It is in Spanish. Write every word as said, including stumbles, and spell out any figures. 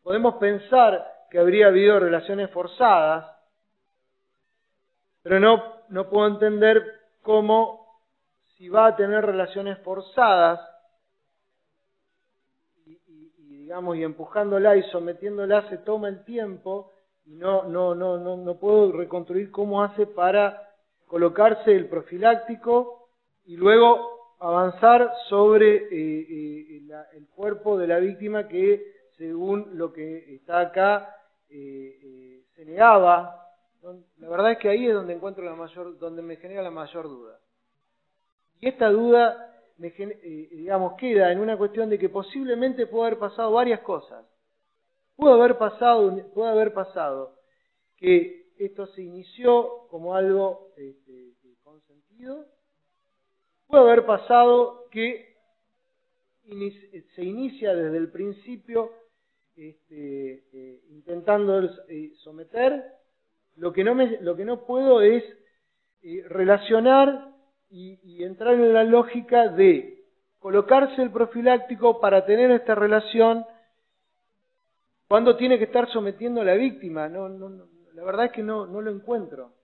podemos pensar que habría habido relaciones forzadas, pero no, no puedo entender cómo, si va a tener relaciones forzadas, y, y, y digamos, y empujándola y sometiéndola se toma el tiempo, y no, no, no, no, no puedo reconstruir cómo hace para colocarse el profiláctico y luego avanzar sobre eh, eh, la, el cuerpo de la víctima que, según lo que está acá, eh, eh, se negaba. La verdad es que ahí es donde encuentro la mayor, donde me genera la mayor duda. Y esta duda, me, eh, digamos, queda en una cuestión de que posiblemente puede haber pasado varias cosas. Pudo haber pasado, puede haber pasado que esto se inició como algo este, consentido. Puede haber pasado que se inicia desde el principio este, eh, intentando eh, someter. Lo que no me, lo que no puedo es eh, relacionar y, y entrar en la lógica de colocarse el profiláctico para tener esta relación cuando tiene que estar sometiendo a la víctima. No, no, no, la verdad es que no, no lo encuentro.